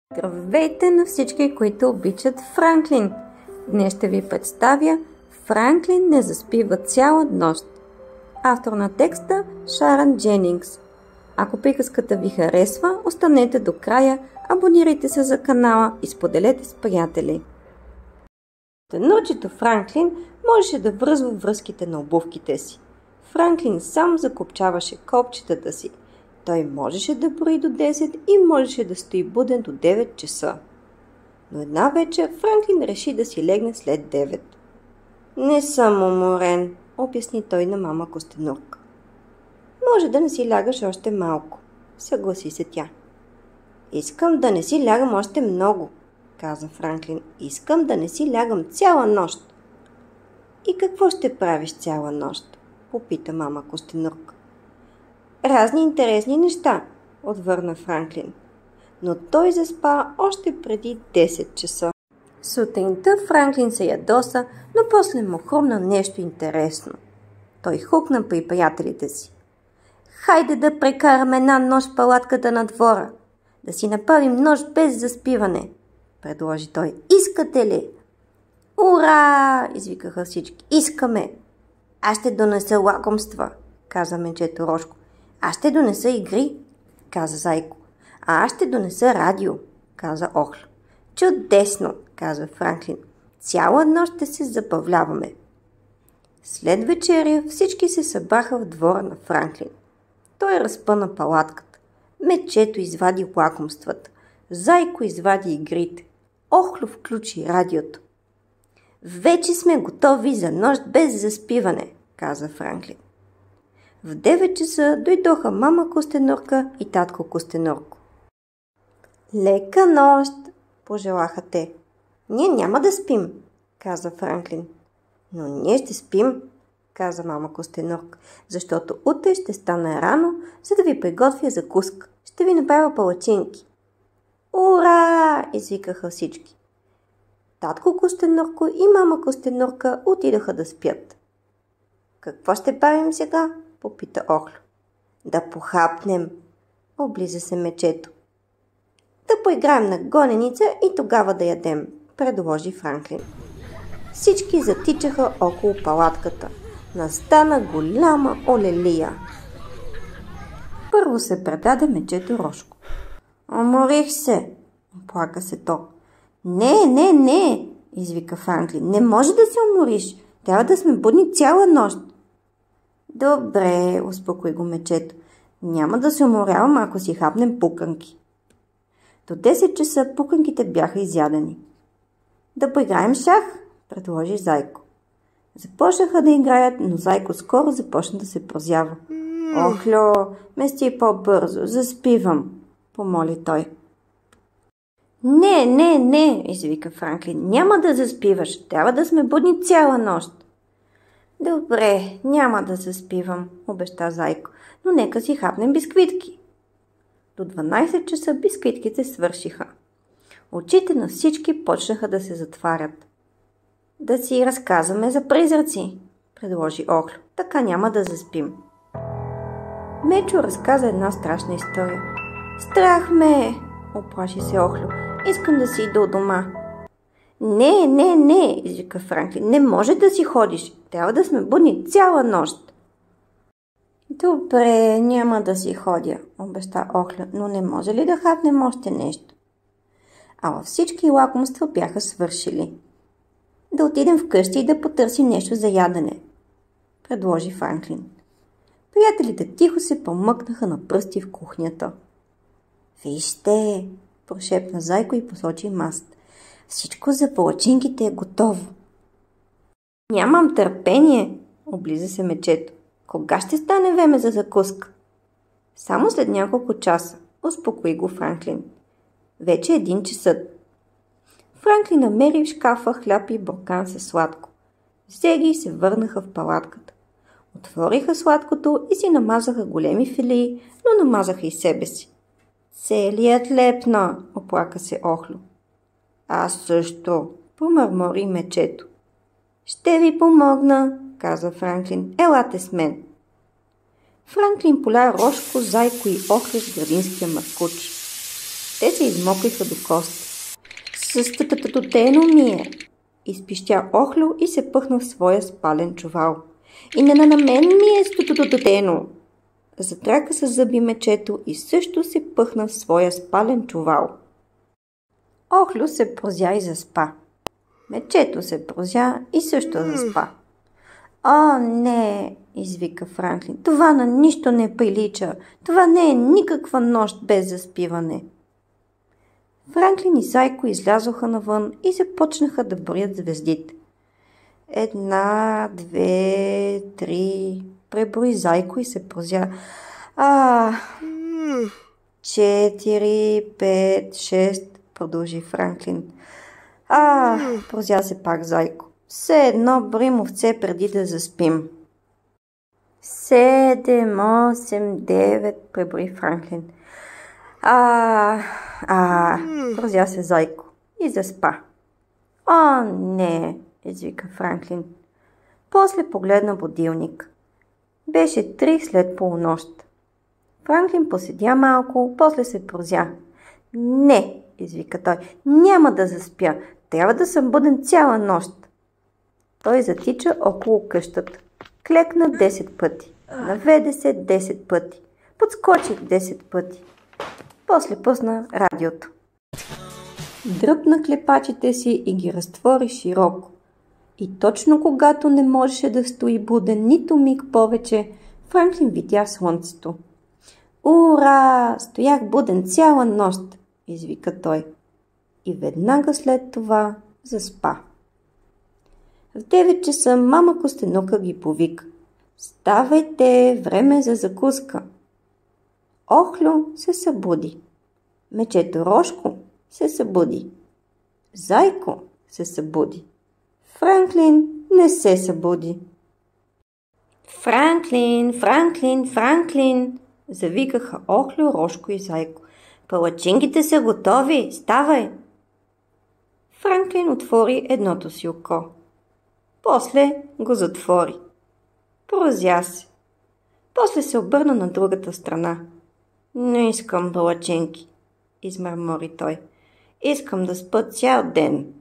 Здравейте на всички, които обичат Франклин! Днес ще ви представя Франклин не заспива цяла нощ. Автор на текста Шарън Дженингс. Ако приказката ви харесва, останете до края, абонирайте се за канала и споделете с приятели. Денончето Франклин можеше да връзва връзките на обувките си. Франклин сам закопчаваше копчетата си. Той можеше да брои до 10 и можеше да стои буден до 9 часа. Но една вечер Франклин реши да си легне след 9. Не съм уморен, обясни той на мама Костенурка. Може да не си лягаш още малко, съгласи се тя. Искам да не си лягам още много, каза Франклин. Искам да не си лягам цяла нощ. И какво ще правиш цяла нощ? Попита мама Костенурка. Разни интересни неща, отвърна Франклин. Но той заспа още преди 10 часа. Сутринта Франклин се ядоса, но после му хрумна нещо интересно. Той хукна при приятелите си. Хайде да прекараме една нощ в палатката на двора. Да си направим нощ без заспиване, предложи той. Искате ли? Ура! Извикаха всички. Искаме! Аз ще донеса лакомства, каза менчето Рошко. Аз ще донеса игри, каза Зайко. А аз ще донеса радио, каза Охлю. Чудесно, каза Франклин. Цяла нощ ще се забавляваме. След вечеря всички се събраха в двора на Франклин. Той разпъна палатката. Мечето извади лакомствата. Зайко извади игрите. Охлю включи радиото. Вече сме готови за нощ без заспиване, каза Франклин. В 9 часа дойдоха мама Костенурка и татко Костенурко. Лека нощ, пожелаха те. Ние няма да спим, каза Франклин. Но ние ще спим, каза мама Костенурка, защото утре ще стана рано, за да ви приготвя закуска. Ще ви направя палачинки. Ура! Извикаха всички. Татко Костенурко и мама Костенурка отидоха да спят. Какво ще правим сега? Попита Охлю. Да похапнем, облиза се мечето. Да поиграем на гоненица и тогава да ядем, предложи Франклин. Всички затичаха около палатката. Настана голяма олелия. Първо се предаде мечето Рошко. Уморих се, оплака се то. Не, извика Франклин. Не може да се умориш. Трябва да сме будни цяла нощ. Добре, успокои го мечето. Няма да се уморявам, ако си хапнем пуканки. До 10 часа пуканките бяха изядени. Да поиграем шах, предложи Зайко. Започнаха да играят, но Зайко скоро започна да се прозява. Охлю, мести по-бързо, заспивам, помоли той. Не, извика Франклин. Няма да заспиваш, трябва да сме будни цяла нощ. Добре, няма да заспивам, обеща Зайко, но нека си хапнем бисквитки. До 12 часа бисквитките свършиха. Очите на всички почнаха да се затварят. Да си разказваме за призраци, предложи Охлю, така няма да заспим. Мечо разказа една страшна история. Страх ме, оплаши се Охлю. Искам да си ида от дома. Не, извика Франклин. Не може да си ходиш. Трябва да сме будни цяла нощ. Добре, няма да си ходя, обеща Охлю, но не може ли да хапнем още нещо? А във всички лакомства бяха свършили. Да отидем вкъщи и да потърсим нещо за ядене, предложи Франклин. Приятелите тихо се помъкнаха на пръсти в кухнята. Вижте, прошепна Зайко и посочи масата. Всичко за палачинките е готово. Нямам търпение, облиза се мечето. Кога ще стане време за закуска? Само след няколко часа, успокои го Франклин. Вече 1 часа. Франклин намери в шкафа хляб и буркан със сладко. Взе ги и се върнаха в палатката. Отвориха сладкото и си намазаха големи филии, но намазаха и себе си. Целият лепна, оплака се Охлю. Аз също, помърмори мечето. Ще ви помогна, каза Франклин. Елате с мен. Франклин поля Рошко, Зайко и Охлю с градинския маркуч. Те се измокриха до кости. Студено ми е, изпищя Охлю и се пъхна в своя спален чувал. И на мен ми е студено. Затрака с зъби мечето и също се пъхна в своя спален чувал. Охлю се прозя и заспа. Мечето се прозя и също заспа. О, не, извика Франклин. Това на нищо не прилича. Това не е никаква нощ без заспиване. Франклин и Зайко излязоха навън и започнаха да броят звездите. 1, 2, 3, преброи Зайко и се прозя. 4, 5, 6, продължи Франклин. Прозя се пак Зайко. Все едно броим овце преди да заспим. 7, 8, 9, преброи Франклин. Прозя се Зайко и заспа. О, не, извика Франклин. После погледна будилник. Беше 3 след полунощ. Франклин поседя малко, после се прозя. Не, извика той, няма да заспя. Трябва да съм буден цяла нощ. Той затича около къщата. Клекна 10 пъти. Наведе се 10 пъти. Подскочи 10 пъти. После пусна радиото. Дръпна клепачите си и ги разтвори широко. И точно когато не можеше да стои буден нито миг повече, Франклин видя слънцето. Ура! Стоях буден цяла нощ, извика той. И веднага след това заспа. В 9 часа мама Костенука ги повика. Ставайте, време за закуска. Охлю се събуди. Мечето Рошко се събуди. Зайко се събуди. Франклин не се събуди. Франклин, Франклин, Франклин, завикаха Охлю, Рошко и Зайко. Палачинките са готови, ставай! Франклин отвори едното си око. После го затвори. Прозя се. После се обърна на другата страна. Не искам палачинки, измърмори той. Искам да спа цял ден.